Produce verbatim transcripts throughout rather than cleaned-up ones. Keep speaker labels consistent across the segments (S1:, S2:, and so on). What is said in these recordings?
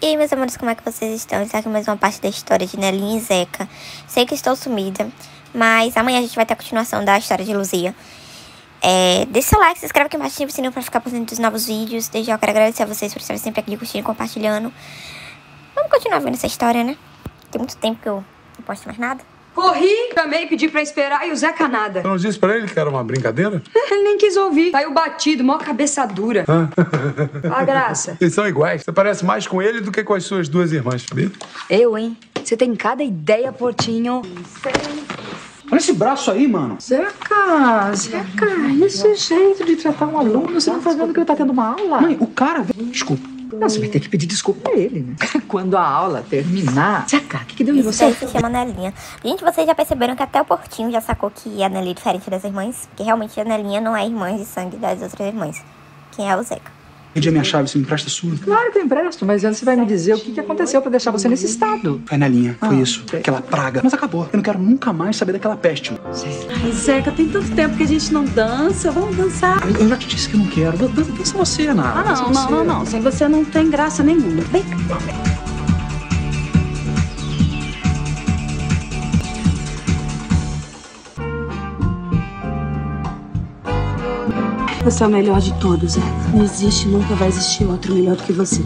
S1: E aí, meus amores, como é que vocês estão? Isso aqui é mais uma parte da história de Nelinha e Zeca. Sei que estou sumida, mas amanhã a gente vai ter a continuação da história de Luzia. É, deixa seu like, se inscreve aqui embaixo, ativa o sininho pra ficar por dentro dos novos vídeos. Desde já eu quero agradecer a vocês por estarem sempre aqui curtindo e compartilhando. Vamos continuar vendo essa história, né? Tem muito tempo que eu não posto mais nada.
S2: Corri, chamei, pedi pra esperar e o Zeca nada.
S3: Você não disse pra ele que era uma brincadeira?
S2: Ele nem quis ouvir. Saiu batido, mó cabeça dura.
S3: Ah.
S2: A graça.
S3: Vocês são iguais. Você parece mais com ele do que com as suas duas irmãs, sabia?
S2: Eu, hein? Você tem cada ideia, Portinho.
S4: Olha esse braço aí, mano.
S5: Zeca, Zeca, esse jeito de tratar um aluno, você não tá vendo que ele tá tendo uma aula?
S4: Mãe, o cara... Desculpa. Não, você vai ter que pedir desculpa pra ele, né?
S5: Quando a aula terminar... Zeca, o que, que deu em
S1: Isso
S5: você?
S1: aí se chama Nelinha. Gente, vocês já perceberam que até o Portinho já sacou que a Nelly é diferente das irmãs? Que realmente a Nelinha não é irmã de sangue das outras irmãs. Quem é o Zeca?
S4: Pedi a minha chave, você me empresta a sua?
S5: Claro que eu empresto, mas antes você vai me dizer o que, que aconteceu pra deixar você nesse estado.
S4: Foi na linha, foi
S5: Ah,
S4: isso. Aquela praga. Mas acabou. Eu não quero nunca mais saber daquela peste.
S6: Ai, Zeca, tem tanto tempo que a gente não dança. Vamos dançar.
S4: Eu, eu já te disse que eu não quero. Dan- dan- Dança você, Ana.
S6: Ah,
S4: Dança
S6: não, não,
S4: você.
S6: não, não. Sem você não tem graça nenhuma. Vem cá. Você é o melhor de todos, Zeca. Não existe, nunca vai existir outro melhor do que você.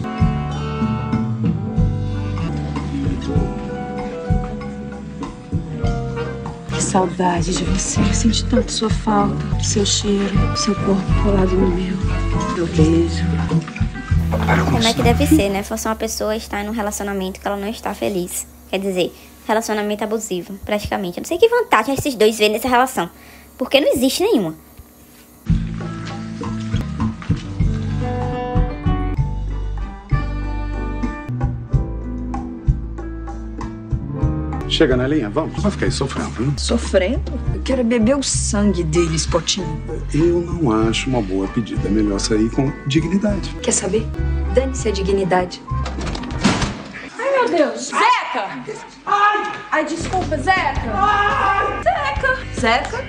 S6: Que saudade de você. Eu senti tanto sua falta, seu cheiro, seu corpo colado no meu, seu beijo.
S4: Para com
S1: Como é
S4: isso.
S1: que deve ser, né? Fosse uma pessoa estar em um relacionamento que ela não está feliz. Quer dizer, relacionamento abusivo, praticamente. Eu não sei que vantagem esses dois vêem nessa relação. Porque não existe nenhuma.
S3: Chega na linha, vamos. Não vai ficar aí sofrendo, né?
S2: Sofrendo? Eu quero beber o sangue deles, Portinho.
S3: Eu não acho uma boa pedida. É melhor sair com dignidade.
S2: Quer saber? Dane-se a dignidade.
S6: Ai, meu Deus. Zeca! Ai! Ai, desculpa, Zeca! Ai! Zeca!
S2: Zeca?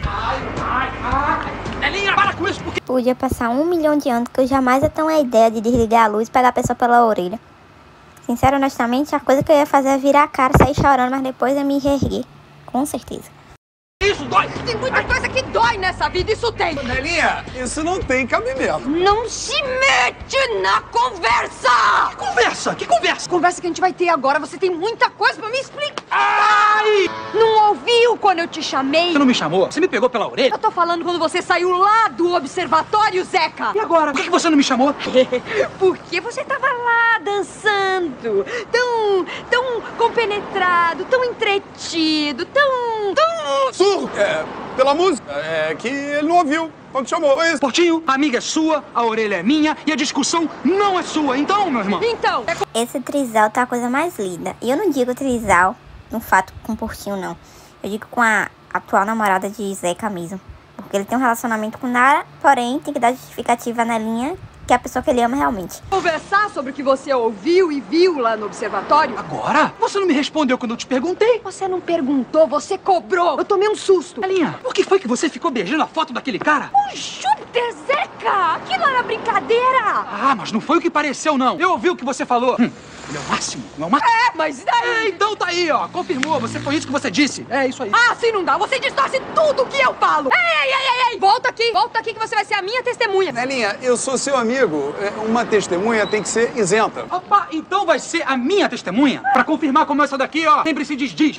S4: Nelinha, para com isso, porque...
S1: Podia passar um milhão de anos que eu jamais ia ter uma ideia de desligar a luz e pegar a pessoa pela orelha. Sincero, honestamente, a coisa que eu ia fazer é virar a cara, sair chorando, mas depois ia me reerguer. Com certeza.
S4: Isso dói!
S2: Tem muita coisa que dói nessa vida, isso tem.
S3: Nelinha, isso não tem cabimento.
S2: Não se mete na conversa!
S4: Que conversa? Que conversa?
S2: Conversa que a gente vai ter agora, você tem muita coisa pra me explicar.
S4: Ai!
S2: Não ouviu quando eu te chamei?
S4: Você não me chamou? Você me pegou pela orelha?
S2: Eu tô falando quando você saiu lá do observatório, Zeca!
S4: E agora? Por que que você não me chamou?
S2: Porque você tava lá dançando, tão, tão compenetrado, tão entretido, tão, tão...
S3: Surro! É, pela música, é que ele não ouviu quando chamou. Foi isso.
S4: Portinho, a amiga é sua, a orelha é minha e a discussão não é sua. Então, meu irmão...
S2: Então,
S1: Esse trisal tá a coisa mais linda. E eu não digo trisal, no fato com o Portinho, não. Eu digo com a atual namorada de Zeca mesmo. Porque ele tem um relacionamento com Nara, porém tem que dar justificativa na linha que é a pessoa que ele ama realmente.
S2: conversar sobre o que você ouviu e viu lá no observatório?
S4: Agora? Você não me respondeu quando eu te perguntei.
S2: Você não perguntou, você cobrou. Eu tomei um susto.
S4: Nelinha, por que foi que você ficou beijando a foto daquele cara?
S2: O Júpiter, Zeca! Aquilo era brincadeira!
S4: Ah, mas não foi o que pareceu, não. Eu ouvi o que você falou. Hum, ele é o máximo, não é o máximo.
S2: É, mas e daí?
S4: É, então tá aí, ó. Confirmou, você foi isso que você disse. É isso aí.
S2: Ah, assim não dá. Você distorce tudo que eu falo. Ei, ei, ei, ei, ei. Volta aqui. Volta aqui que você vai ser a minha testemunha.
S7: Nelinha, eu sou seu amigo. É, Uma testemunha tem que ser isenta.
S4: Opa, então vai ser a minha testemunha? Pra confirmar como essa daqui, ó, sempre se desdiz.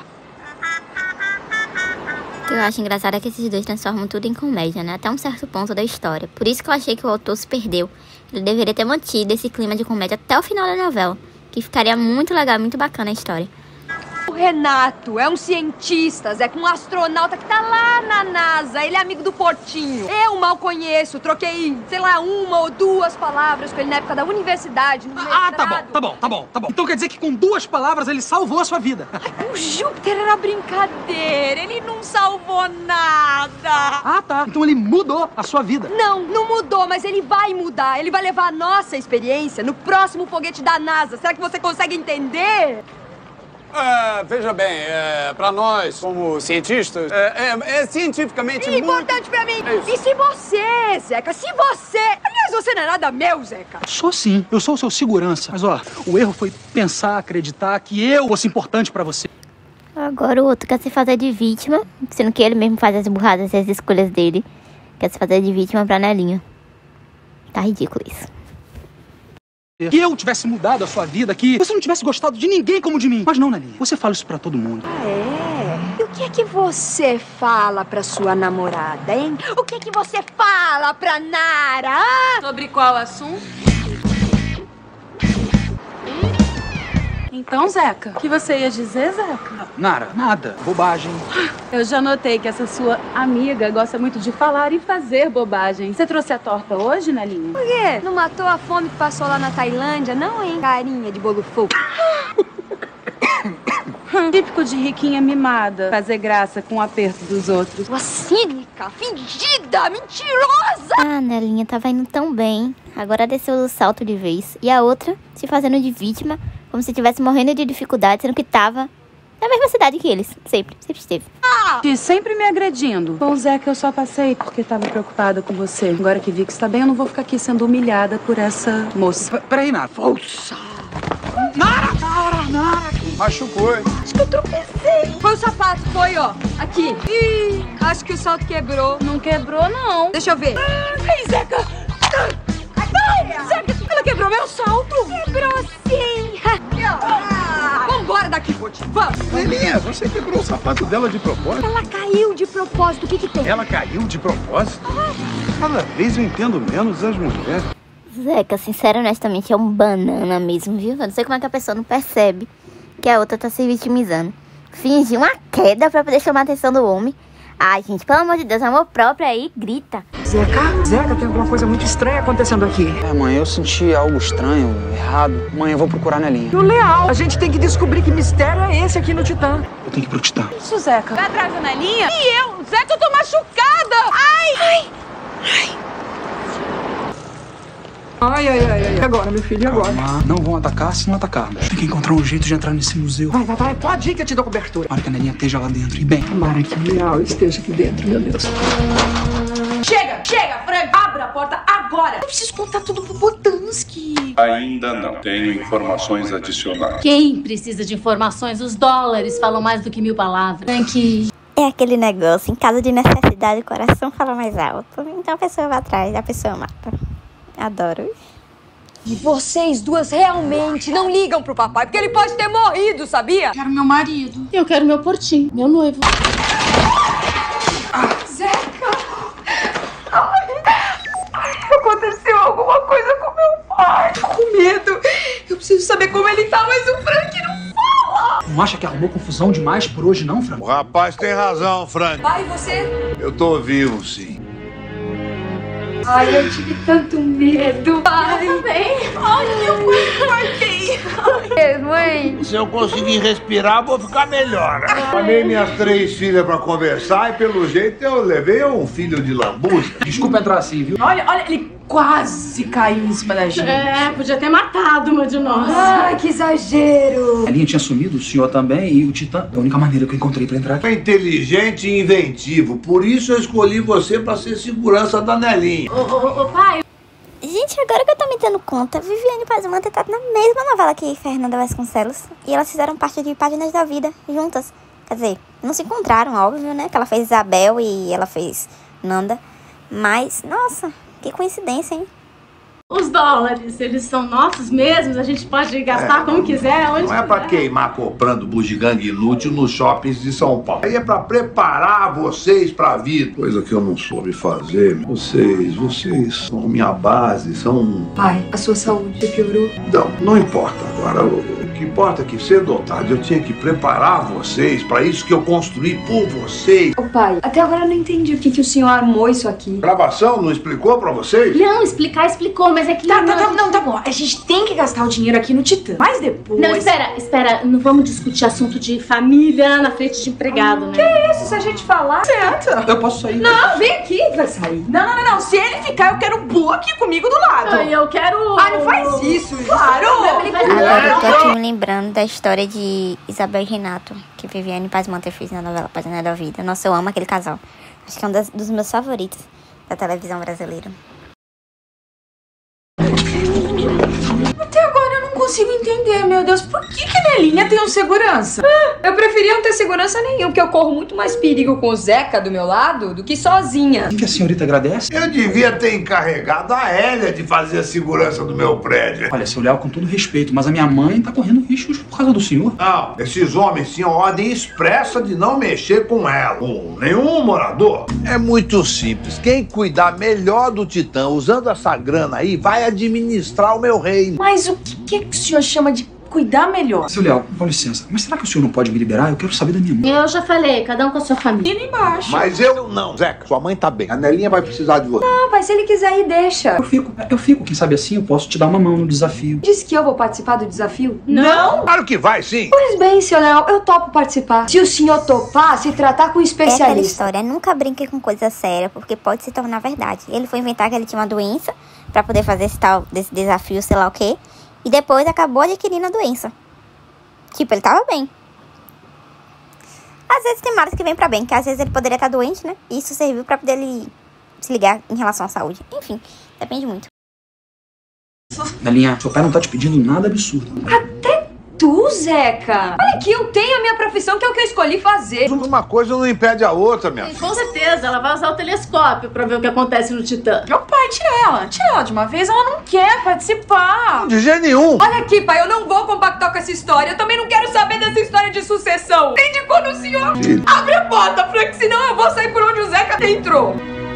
S1: O que eu acho engraçado é que esses dois transformam tudo em comédia, né? Até um certo ponto da história. Por isso que eu achei que o autor se perdeu. Ele deveria ter mantido esse clima de comédia até o final da novela. Que ficaria muito legal, muito bacana a história.
S2: O Renato é um cientista, Zeca, um astronauta que tá lá na NASA. Ele é amigo do Portinho. Eu mal conheço. Troquei, sei lá, uma ou duas palavras com ele na época da universidade. No
S4: Ah, tá bom,
S2: mestrado.
S4: tá bom, tá bom, tá bom. Então quer dizer que com duas palavras ele salvou a sua vida.
S2: O Júpiter era brincadeira. Ele não salvou nada.
S4: Ah, tá. Então ele mudou a sua vida.
S2: Não, não mudou, mas ele vai mudar. Ele vai levar a nossa experiência no próximo foguete da NASA. Será que você consegue entender?
S7: É, veja bem, é, para nós, como cientistas, é, é- é cientificamente
S2: E
S7: muito...
S2: importante pra mim.
S7: É isso.
S2: E se você, Zeca, se você... Aliás, Mas você não é nada meu, Zeca.
S4: Sou sim, eu sou o seu segurança. Mas ó, o erro foi pensar, acreditar que eu fosse importante pra você.
S1: Agora o outro quer se fazer de vítima, sendo que ele mesmo faz as burradas e as escolhas dele. Quer se fazer de vítima pra Nelinha. Tá ridículo isso.
S4: Que eu tivesse mudado a sua vida, que você não tivesse gostado de ninguém como de mim. Mas não, Nelinha, você fala isso pra todo mundo.
S2: Ah, é? E o que é que você fala pra sua namorada, hein? O que é que você fala pra Nara? Ah?
S6: Sobre qual assunto? Então, Zeca, o que você ia dizer, Zeca?
S4: Nara, nada. Bobagem.
S6: Eu já notei que essa sua amiga gosta muito de falar e fazer bobagem. Você trouxe a torta hoje, Nelinha?
S2: Por quê? Não matou a fome que passou lá na Tailândia, não, hein? Carinha de bolo fofo.
S6: Típico de riquinha mimada. Fazer graça com o aperto dos outros.
S2: Sua cínica, fingida, mentirosa!
S1: Ah, Nelinha tava indo tão bem. Agora desceu do salto de vez. E a outra se fazendo de vítima, como se estivesse morrendo de dificuldade, sendo que tava na mesma cidade que eles. Sempre, sempre esteve.
S6: Ah! E sempre me agredindo. Com o Zeca eu só passei porque tava preocupada com você. Agora que vi que está bem, eu não vou ficar aqui sendo humilhada por essa moça.
S4: P peraí, Nara.
S2: Falsa!
S4: Nara! Nara! Nara!
S3: Machucou, hein?
S2: Acho que eu tropecei. Foi o sapato, foi, ó. Aqui. Ih, acho que o salto quebrou.
S6: Não quebrou, não.
S2: Deixa eu ver.
S6: Ai, Zeca! Não! Zeca, ela quebrou meu salto!
S2: Quebrou sim! Ah, vambora daqui, Poti. Vamos!
S3: Nelinha, você quebrou o sapato dela de propósito?
S2: Ela caiu de propósito. O que que tem?
S3: Ela caiu de propósito? Cada vez eu entendo menos as mulheres.
S1: Zeca, sincero, honestamente, é um banana mesmo, viu? Eu não sei como é que a pessoa não percebe que a outra tá se vitimizando. Fingir uma queda pra poder chamar a atenção do homem. Ai, gente, pelo amor de Deus, amor próprio aí, grita.
S5: Zeca, Zeca, tem alguma coisa muito estranha acontecendo aqui.
S8: É, mãe, eu senti algo estranho, errado. Mãe, eu vou procurar a Nelinha.
S5: No Leal, a gente tem que descobrir que mistério é esse aqui no Titã.
S4: Eu tenho que ir pro Titã.
S6: Isso, Zeca. Vai atrás da Nelinha? E eu? Zeca, eu tô machucada! Ai! Ai!
S5: Ai, ai, ai, ai. E agora, meu filho, e agora?
S4: Calma, não vão atacar se não atacarmos. Tem que encontrar um jeito de entrar nesse museu.
S5: Vai, vai, vai, pode ir que eu te dou cobertura.
S4: Para que a Nelinha esteja lá dentro. E bem,
S5: Tomara que o Leal esteja aqui dentro, meu Deus.
S6: Chega, chega, Frank! Abra a porta agora! Eu preciso contar tudo pro Botansky.
S9: Ainda não. Tenho informações adicionais.
S10: Quem precisa de informações? Os dólares falam mais do que mil palavras. Frank.
S1: É aquele negócio, em caso de necessidade, o coração fala mais alto. Então a pessoa vai atrás, a pessoa mata. Adoro.
S2: E vocês duas realmente não ligam pro papai, porque ele pode ter morrido, sabia?
S6: Quero meu marido.
S10: Eu quero meu portinho, meu noivo.
S2: Zeca! Ai, aconteceu alguma coisa com meu pai. Tô com medo. Eu preciso saber como ele tá, mas o Frank não fala.
S4: não acha que arrumou confusão demais por hoje, não, Frank?
S3: O rapaz tem razão, Frank.
S2: Pai, você?
S3: Eu tô vivo, sim.
S2: Ai, eu tive tanto medo. Pai. Eu também. Ai, eu quase marquei. Mãe.
S3: Se eu conseguir respirar, vou ficar melhor. Chamei minhas três filhas pra conversar e, pelo jeito, eu levei um filho de lambuja.
S4: Desculpa entrar assim, viu?
S6: Olha, olha, ele quase caiu em cima da gente.
S10: É, podia ter matado uma de nós.
S2: Ai, que exagero.
S4: A linha tinha sumido, o senhor também, e o Titã. É a única maneira que eu encontrei pra entrar aqui.
S3: É inteligente e inventivo. Por isso eu escolhi você pra ser segurança da Nelinha.
S10: Ô, ô, ô, pai.
S1: Gente, agora que eu tô me dando conta, Viviane Paz e Manta tá na mesma novela que Fernanda Vasconcelos. E elas fizeram parte de Páginas da Vida juntas. Quer dizer, não se encontraram, óbvio, né? Que ela fez Isabel e ela fez Nanda. Mas, nossa, que coincidência, hein?
S10: Os dólares, eles são nossos mesmos, a gente pode gastar
S3: É,
S10: como quiser, onde
S3: Não é pra
S10: quiser.
S3: queimar comprando bugigangue inútil nos shoppings de São Paulo. Aí é pra preparar vocês pra vida. Coisa que eu não soube fazer. Vocês, vocês são minha base, são...
S2: Pai, a sua saúde piorou?
S3: Não, não importa agora. O que importa é que cedo ou tarde eu tinha que preparar vocês pra isso que eu construí por vocês.
S2: Ô pai, até agora eu não entendi o que, que o senhor armou isso aqui.
S3: Gravação não explicou pra vocês?
S10: Não, explicar explicou, mas é que...
S6: Tá,
S10: não,
S6: tá, tá,
S10: gente-
S6: não, tá bom. A gente tem que gastar o dinheiro aqui no Titã. Mas depois...
S10: Não, espera, espera, não vamos discutir assunto de família na frente de empregado, né?
S2: Que isso, se a gente falar...
S6: Certo.
S4: Eu posso sair?
S6: Não, vem aqui. Vai sair. Não, não, não, não. Se ele ficar, eu quero o Bu aqui comigo do lado.
S10: Ai, eu quero...
S6: Ah, não faz isso. Claro.
S1: Agora eu tô aqui me lembrando da história de Isabel e Renato, que Viviane Paz e Manta fez na novela Páginas da Vida. Nossa, eu amo aquele casal. Acho que é um das- dos meus favoritos da televisão brasileira.
S5: consigo entender, meu Deus. Por que que a Nelinha tem um segurança?
S2: Ah, eu preferia não ter segurança nenhum, porque eu corro muito mais perigo com o Zeca do meu lado do que sozinha.
S4: O que a senhorita agradece?
S3: Eu devia ter encarregado a Hélia de fazer a segurança do meu prédio.
S4: Olha, seu Léo, com todo respeito, mas a minha mãe tá correndo riscos por causa do senhor.
S3: Não, esses homens tinham ordem expressa de não mexer com ela, com nenhum morador. É muito simples. Quem cuidar melhor do Titã usando essa grana aí vai administrar o meu reino.
S5: Mas o que, que, é que o senhor chama de cuidar melhor?
S4: Seu Léo, com licença, mas será que o senhor não pode me liberar? Eu quero saber da minha mãe.
S10: Eu já falei, cada um com a sua família.
S5: E embaixo.
S3: Mas eu não, Zeca. Sua mãe tá bem. A Nelinha vai precisar de você.
S2: Não, pai, se ele quiser ir, deixa.
S4: Eu fico, eu fico. Quem sabe assim eu posso te dar uma mão no desafio.
S2: Disse que eu vou participar do desafio?
S5: Não!
S3: Claro que vai, sim.
S2: Pois bem, seu Léo, eu topo participar. Se o senhor topar, se tratar com um
S1: É aquela
S2: especialista.
S1: história, nunca brinque com coisa séria, porque pode se tornar verdade. Ele foi inventar que ele tinha uma doença pra poder fazer esse tal, desse desafio, sei lá o quê, e depois acabou adquirindo a doença. Tipo, ele tava bem. Às vezes tem males que vem pra bem, que às vezes ele poderia estar doente, né? E isso serviu pra poder ele se ligar em relação à saúde. Enfim, depende muito.
S4: Nelinha, seu pai não tá te pedindo nada absurdo.
S2: Até tu, Zeca. Olha aqui, eu tenho a minha profissão, que é o que eu escolhi fazer.
S3: Uma coisa não impede a outra, minha filha.
S10: Com certeza, ela vai usar o telescópio pra ver o que acontece no Titã.
S5: Meu pai, tira ela. Tira ela de uma vez, ela não quer participar.
S3: De jeito nenhum.
S2: Olha aqui, pai, eu não vou compactar com essa história. Eu também não quero saber dessa história de sucessão. Desde quando o senhor
S3: Filho.
S2: abre a porta, Frank, senão eu vou sair por onde o Zeca entrou.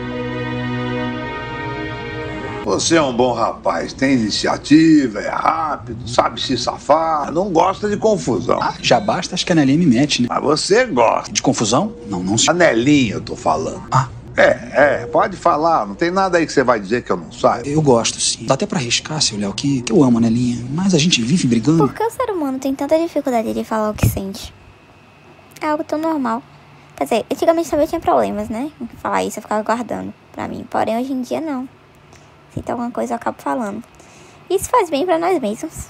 S3: Você é um bom rapaz, tem iniciativa, é rápido, sabe se safar, não gosta de confusão.
S4: Ah, já basta, acho que a Nelinha me mete, né?
S3: Mas você gosta.
S4: De confusão? Não, não sei.
S3: A Nelinha, eu tô falando.
S4: Ah.
S3: É, é, pode falar, não tem nada aí que você vai dizer que eu não saiba.
S4: Eu gosto, sim. Dá até pra arriscar, seu Léo, que, que eu amo a Nelinha, mas a gente vive brigando.
S1: Por que o ser humano tem tanta dificuldade de falar o que sente? É algo tão normal. Quer dizer, antigamente também tinha problemas, né? Em falar isso, eu ficava guardando pra mim. Porém, hoje em dia, não. Se tem alguma coisa, eu acabo falando. Isso faz bem pra nós mesmos.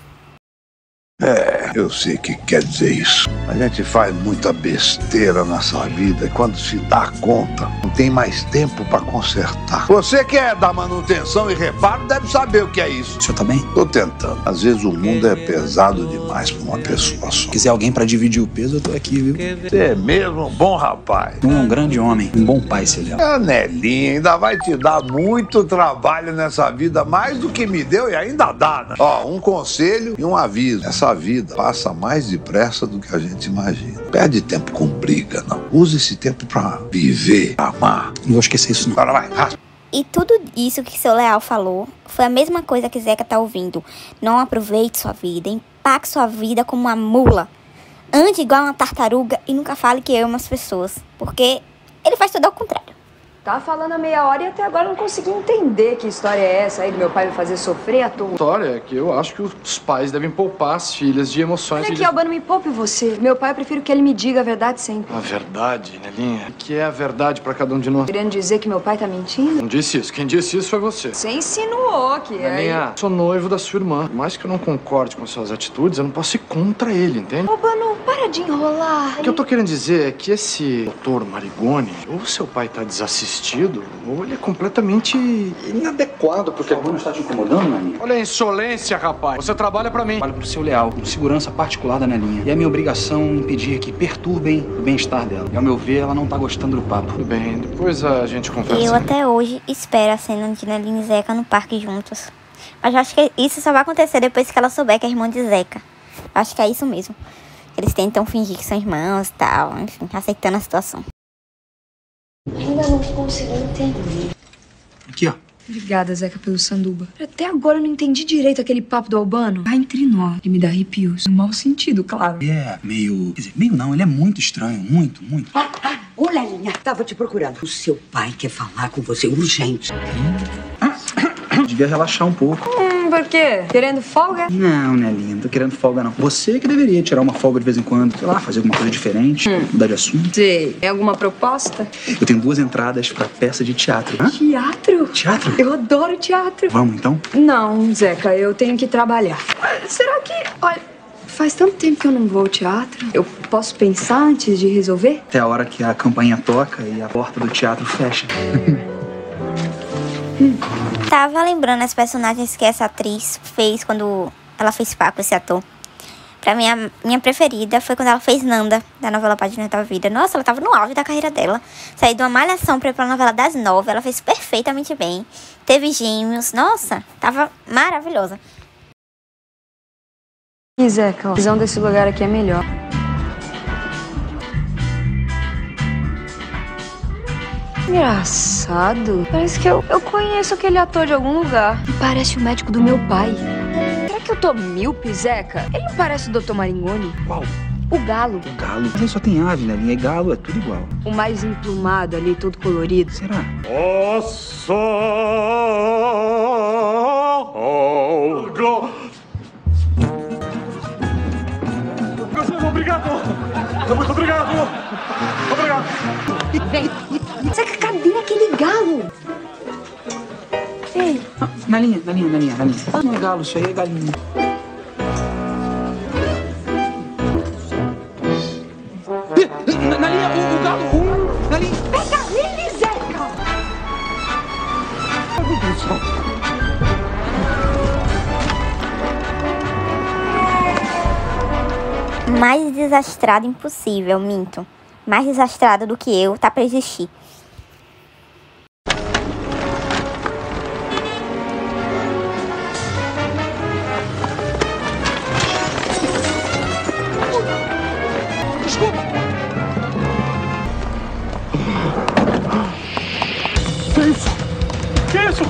S3: É, eu sei que quer dizer isso. A gente faz muita besteira nessa vida e quando se dá conta, não tem mais tempo pra consertar. Você que é da manutenção e reparo deve saber o que é isso.
S4: O senhor tá bem?
S3: Tô tentando. Às vezes o mundo é pesado demais pra uma pessoa só.
S4: Se quiser alguém pra dividir o peso, eu tô aqui, viu?
S3: Você é mesmo um bom rapaz.
S4: Um, um grande homem, um bom pai, seu Léo.
S3: A Nelinha ainda vai te dar muito trabalho nessa vida, mais do que me deu e ainda dá, né? Ó, um conselho e um aviso. Essa vida passa mais depressa do que a gente imagina. Perde tempo com briga, não. Use esse tempo pra viver, amar.
S4: Não vou esquecer isso, não.
S3: Agora vai, raspa.
S1: E tudo isso que seu Leal falou foi a mesma coisa que Zeca tá ouvindo. Não aproveite sua vida, empaque sua vida como uma mula. Ande igual uma tartaruga e nunca fale que ama as pessoas. Porque ele faz tudo ao contrário.
S2: Tá falando a meia hora e até agora eu não consegui entender que história é essa aí do meu pai me fazer sofrer à toa.
S11: A história é que eu acho que os pais devem poupar as filhas de emoções.
S2: Olha aqui,
S11: de...
S2: Albano, me poupe você. Meu pai, eu prefiro que ele me diga a verdade sempre.
S11: A verdade, Nelinha? O que é a verdade pra cada um de nós?
S2: Querendo dizer que meu pai tá mentindo?
S11: Não disse isso. Quem disse isso foi você.
S2: Você insinuou que é.
S11: Nelinha, sou noivo da sua irmã. Por mais que eu não concorde com suas atitudes, eu não posso ir contra ele, entende?
S2: Albano, para de enrolar.
S11: O que eu tô querendo dizer é que esse doutor Marigoni, ou seu pai tá desassistido, ou ele é completamente inadequado porque
S4: O Albano está te incomodando, Nelinha?
S11: Olha a insolência, rapaz. Você trabalha pra mim.
S4: Trabalho pro seu Leal, com segurança particular da Nelinha. E é minha obrigação impedir que perturbem o bem-estar dela. E ao meu ver, ela não tá gostando do papo.
S11: Tudo bem, depois a gente conversa.
S1: Eu até hoje espero a cena de Nelinha e Zeca no parque juntos. Mas eu acho que isso só vai acontecer depois que ela souber que é irmã de Zeca. Eu acho que é isso mesmo. Eles tentam fingir que são irmãos e tal, enfim, aceitando a situação.
S2: Ainda não consegui entender.
S4: Aqui, ó.
S2: Obrigada, Zeca, pelo sanduba. Até agora eu não entendi direito aquele papo do Albano. Cá entre nós, ele me dá arrepios. No mau sentido, claro.
S4: Ele é meio... Quer dizer, meio não, ele é muito estranho, muito, muito.
S12: Ah, ah, ô, Lelinha, tava te procurando. O seu pai quer falar com você urgente.
S4: Devia relaxar um pouco.
S2: Hum, por quê? Querendo folga?
S4: Não, Nelinha, não tô querendo folga, não. Você que deveria tirar uma folga de vez em quando. Sei lá, fazer alguma coisa diferente, hum. mudar de assunto.
S2: Sei. Tem alguma proposta?
S4: Eu tenho duas entradas pra peça de teatro. Hã?
S2: Teatro?
S4: Teatro?
S2: Eu adoro teatro.
S4: Vamos, então?
S2: Não, Zeca, eu tenho que trabalhar. Será que... Olha, faz tanto tempo que eu não vou ao teatro. Eu posso pensar antes de resolver?
S4: Até a hora que a campainha toca e a porta do teatro fecha.
S1: Tava lembrando as personagens que essa atriz fez quando ela fez par com esse ator. Pra mim, a minha preferida foi quando ela fez Nanda, da novela Páginas da Vida. Nossa, ela tava no auge da carreira dela. Saiu de uma malhação pra ir pra novela das nove. Ela fez perfeitamente bem. Teve gêmeos. Nossa, tava maravilhosa.
S2: E Zeca, a visão desse lugar aqui é melhor. Engraçado. Parece que eu, eu conheço aquele ator de algum lugar. Parece o médico do meu pai. Será que eu tô míope, Zeca? Ele não parece o doutor Maringoni?
S4: Qual?
S2: O galo.
S4: O galo? Mas aí só tem ave, né? É galo, é tudo igual.
S2: O mais emplumado ali, todo colorido.
S4: Será?
S9: O sol. Obrigado. Muito obrigado. Obrigado.
S2: Zeca, cadê aquele galo? Ei.
S4: Ah, na linha, na linha, na linha, na linha. Não é galo, isso aí é galinha. Na, na linha, o, o galo, o, na linha.
S2: Pega ele, Zeca!
S9: Meu Deus do céu.
S1: Mais desastrado impossível, minto. Mais desastrado do que eu, tá pra existir.
S4: Desculpa.
S9: Que isso? Que isso?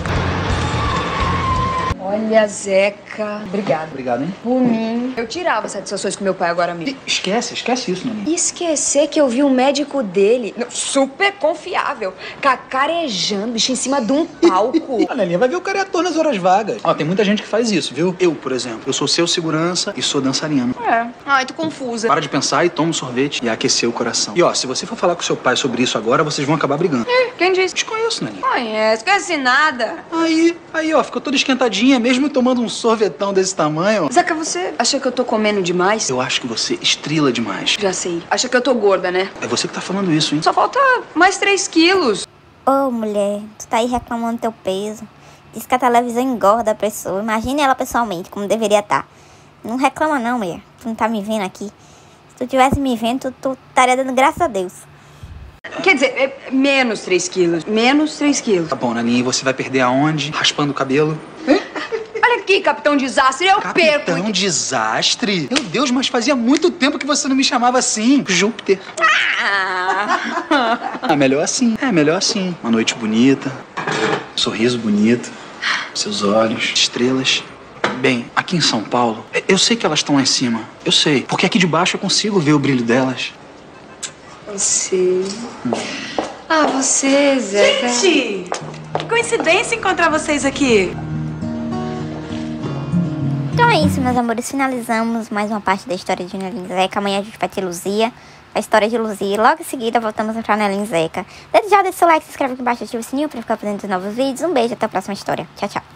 S2: Olha, Zeca. Obrigado.
S4: Obrigado, hein?
S2: Por mim, eu tirava satisfações com meu pai agora mesmo.
S4: Esquece, esquece isso, Nani.
S2: Esquecer que eu vi um médico dele, super confiável, cacarejando, bicho, em cima de um palco.
S4: A Nelinha vai ver o cara é ator nas horas vagas. Ó, tem muita gente que faz isso, viu? Eu, por exemplo, eu sou seu segurança e sou dançarino.
S2: É. Ai, tô confusa.
S4: Para de pensar e toma um sorvete e aquecer o coração. E ó, se você for falar com seu pai sobre isso agora, vocês vão acabar brigando.
S2: É, quem disse?
S4: Desconheço, Nelinha.
S2: Conheço, conhece nada.
S4: Aí, aí, ó, ficou toda esquentadinha, mesmo tomando um sorvetão desse tamanho.
S2: Zeca, você acha que eu tô comendo demais?
S4: Eu acho que você estrila demais.
S2: Já sei. Acha que eu tô gorda, né?
S4: É você que tá falando isso, hein?
S2: Só falta mais três quilos.
S1: Ô, oh, mulher, tu tá aí reclamando do teu peso. Diz que a televisão engorda a pessoa. Imagine ela pessoalmente, como deveria estar. Não reclama não, mulher. Tu não tá me vendo aqui. Se tu tivesse me vendo, tu estaria dando graças a Deus.
S2: Quer dizer, é menos três quilos. Menos três quilos.
S4: Tá bom, Naninha, e você vai perder aonde? Raspando o cabelo?
S2: Olha aqui, Capitão Desastre, eu
S4: Capitão
S2: perco.
S4: Capitão Desastre? Meu Deus, mas fazia muito tempo que você não me chamava assim. Júpiter.
S2: Ah.
S4: Ah, melhor assim. É, melhor assim. Uma noite bonita, sorriso bonito, seus olhos, estrelas. Bem, aqui em São Paulo, eu sei que elas estão lá em cima. Eu sei, porque aqui de baixo eu consigo ver o brilho delas.
S2: Você... Ah, você, Zeca.
S6: Gente, que coincidência encontrar vocês aqui.
S1: Então é isso, meus amores. Finalizamos mais uma parte da história de Nelinha Zeca. Amanhã a gente vai ter Luzia, a história de Luzia. Logo em seguida voltamos pra Nelinha Zeca. Desde já, deixa o like, se inscreve aqui embaixo, ativa o sininho pra ficar por dentro dos novos vídeos. Um beijo, até a próxima história. Tchau, tchau.